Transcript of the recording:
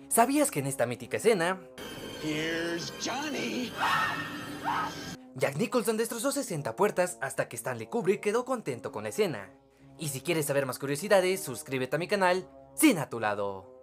¿Sabías que en esta mítica escena, Here's Johnny. Jack Nicholson destrozó 60 puertas hasta que Stanley Kubrick quedó contento con la escena? Y si quieres saber más curiosidades, suscríbete a mi canal, Cine a tu lado.